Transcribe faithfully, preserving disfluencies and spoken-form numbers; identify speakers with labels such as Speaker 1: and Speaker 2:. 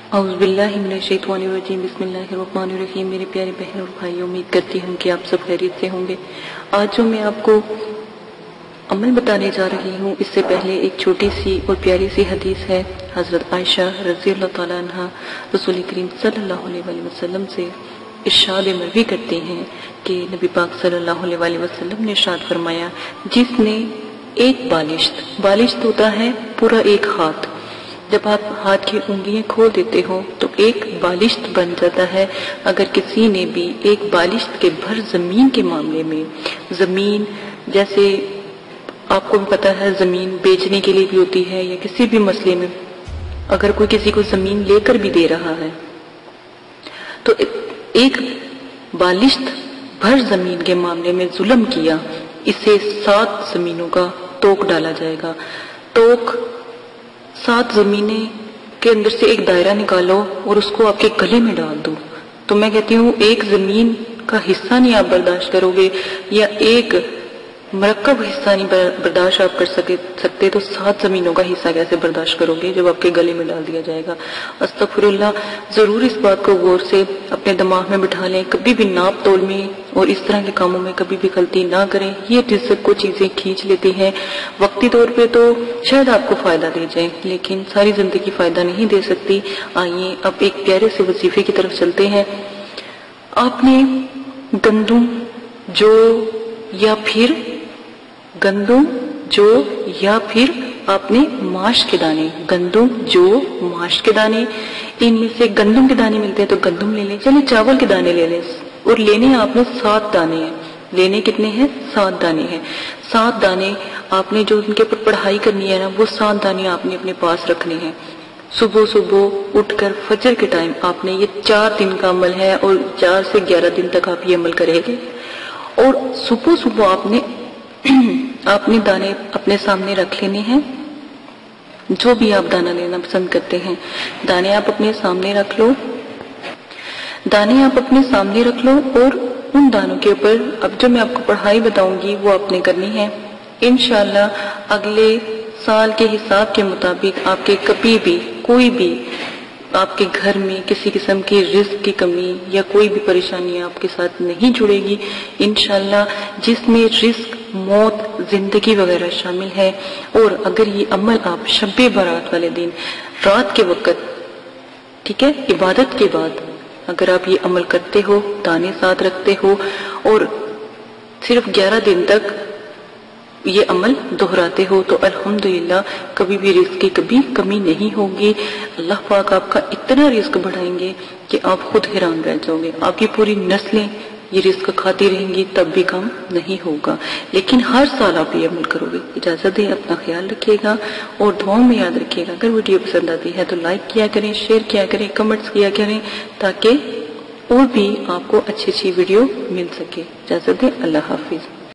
Speaker 1: اعوذ باللہ من الشیطان الرجیم، بسم اللہ الرحمن الرحیم۔ میرے پیارے بہن اور بھائی، امید کرتی ہوں کہ آپ سب خیریت سے ہوں گے۔ آج جو میں آپ کو عمل بتانے جا رہی ہوں، اس سے پہلے ایک چھوٹی سی اور پیاری سی حدیث ہے۔ حضرت عائشہ رضی اللہ تعالیٰ عنہ رسول کریم صلی اللہ علیہ وآلہ وسلم سے ارشاد مروی کرتے ہیں کہ نبی پاک صلی اللہ علیہ وآلہ وسلم نے ارشاد فرمایا، جس نے ایک بالشت بالشت ہوتا ہے پورا ایک ہاتھ، جب آپ ہاتھ کی انگلیاں کھول دیتے ہو تو ایک بالشت بن جاتا ہے۔ اگر کسی نے بھی ایک بالشت کے بھر زمین کے معاملے میں، زمین جیسے آپ کو بھی پتا ہے زمین بیچنے کے لیے بھی ہوتی ہے، یا کسی بھی مسئلے میں اگر کوئی کسی کو زمین لے کر بھی دے رہا ہے تو ایک بالشت بھر زمین کے معاملے میں ظلم کیا، اسے سات زمینوں کا توق ڈالا جائے گا۔ توق سات زمینیں کے اندر سے ایک دائرہ نکالو اور اس کو آپ کے گلے میں ڈال دو، تو میں کہتی ہوں ایک زمین کا حصہ نہیں آپ برداشت کرو گے، یا ایک مرکب حصہ نہیں برداشت آپ کر سکتے تو سات زمینوں کا حصہ کیسے برداشت کرو گے جب آپ کے گلے میں ڈال دیا جائے گا۔ استغفر اللہ، ضرور اس بات کو غور سے اپنے دماغ میں بٹھا لیں، کبھی بھی ناپ تول میں اور اس طرح کے کاموں میں کبھی بھی غلطی نہ کریں۔ یہ رزق کو چیزیں کھینچ لیتی ہیں، وقتی طور پہ تو شاید آپ کو فائدہ دے جائیں لیکن ساری زندگی فائدہ نہیں دے سکتی۔ آئیے اب ایک پیارے سے وظیفے کی طرف چلتے ہیں۔ آپ نے گندم جو یا پھر گندم جو یا پھر آپ نے ماش کے دانے، گندم جو ماش کے دانے، ان میں سے گندم کے دانے ملتے ہیں تو گندم لے لیں، چلیں چاول کے دانے لے لیں، اور لینے آپ نے سات دانے ہیں۔ لینے کتنے ہیں؟ سات دانے ہیں۔ سات دانے آپ نے جو ان کے پر پڑھائی کرنی ہے نا، وہ سات دانے آپ نے اپنے پاس رکھنے ہیں۔ صبح صبح اٹھ کر فجر کے ٹائم آپ نے، یہ چار دن کا عمل ہے اور چار سے گیارہ دن تک آپ یہ عمل کریں گے، اور صبح صبح آپ نے آپ نے دانے اپنے سامنے رکھ لینے ہیں، جو بھی آپ دانا لینا پسند کرتے ہیں، دانے آپ اپنے سامنے رکھ لو دانے آپ اپنے سامنے رکھ لو اور ان دانوں کے اوپر اب جو میں آپ کو پڑھائی بتاؤں گی وہ آپ نے کرنی ہے۔ انشاءاللہ اگلے سال کے حساب کے مطابق آپ کے کبھی بھی کوئی بھی آپ کے گھر میں کسی قسم کی رزق کی کمی یا کوئی بھی پریشانی آپ کے ساتھ نہیں جڑے گی انشاءاللہ، جس میں رزق، موت، زندگی وغیرہ شامل ہے۔ اور اگر یہ عمل آپ شب برات والے دن رات کے وقت، ٹھیک ہے، عبادت کے بعد اگر آپ یہ عمل کرتے ہو، دانے ساتھ رکھتے ہو اور صرف گیارہ دن تک یہ عمل دہراتے ہو تو الحمدللہ کبھی بھی رزق کی کبھی کمی نہیں ہوگی۔ اللہ پاک آپ کا اتنا رزق بڑھائیں گے کہ آپ خود حیران رہ جاؤ گے، آپ کی پوری نسلیں یہ رزق کھاتی رہیں گی تب بھی کم نہیں ہوگا، لیکن ہر سال آپ یہ عمل کرو گے۔ اجازت دیں، اپنا خیال رکھیے گا اور دعاؤں میں یاد رکھیے گا۔ اگر ویڈیو پسند آتی ہے تو لائک کیا کریں، شیئر کیا کریں، کمنٹس کیا کریں، تاکہ اور بھی آپ کو اچھی اچھی ویڈیو مل سکے۔ اجازت دیں، اللہ حافظ۔